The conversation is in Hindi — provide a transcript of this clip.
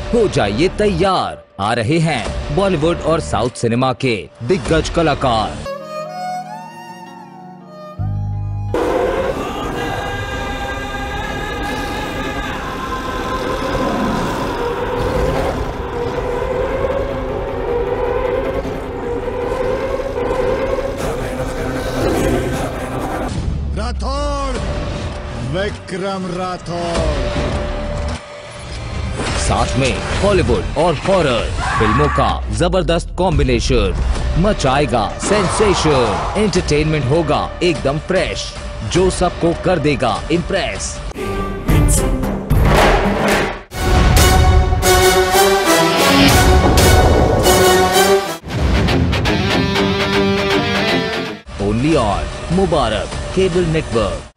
हो जाइए तैयार, आ रहे हैं बॉलीवुड और साउथ सिनेमा के दिग्गज कलाकार। राठौड़, विक्रम राठौड़। साथ में हॉलीवुड और हॉरर फिल्मों का जबरदस्त कॉम्बिनेशन मचाएगा सेंसेशन। एंटरटेनमेंट होगा एकदम फ्रेश, जो सबको कर देगा impress. Only on Mubarak cable network.